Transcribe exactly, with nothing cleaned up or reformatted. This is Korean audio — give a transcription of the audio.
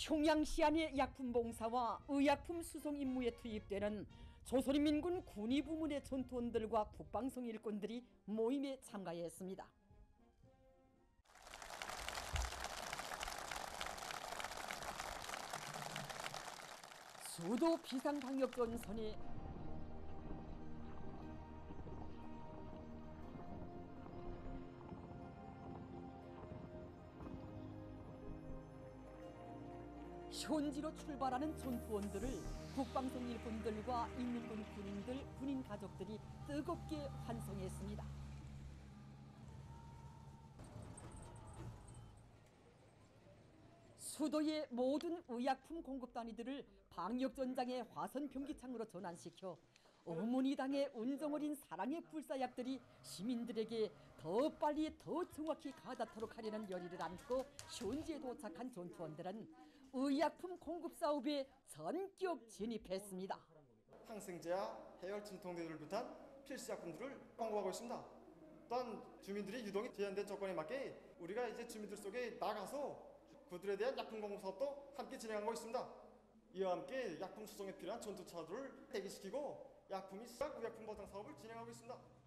흉양시안의 약품봉사와 의약품 수송 임무에 투입되는 조선인민군 군의부문의 전투원들과 국방성 일꾼들이 모임에 참가했습니다. 수도 비상방역전선에 현지로 출발하는 전투원들을 국방성 일꾼들과 인민군 군인들, 군인 가족들이 뜨겁게 환송했습니다. 수도의 모든 의약품 공급 단위들을 방역전장의 화선 병기창으로 전환시켜 어머니당의 은정어린 사랑의 불사약들이 시민들에게 더 빨리 더 정확히 가닿도록 하려는 열의를 안고 현지에 도착한 전투원들은 의약품 공급 사업에 전격 진입했습니다. 항생제와 해열 진통제를 비롯한 필수약품들을 공급하고 있습니다. 또한 주민들이 유동이 제한된 조건에 맞게 우리가 이제 주민들 속에 나가서 그들에 대한 약품 공급 사업도 함께 진행하고 있습니다. 이와 함께 약품 수송에 필요한 전투차들을 대기시키고 약품이 시작 의약품 보상 사업을 진행하고 있습니다.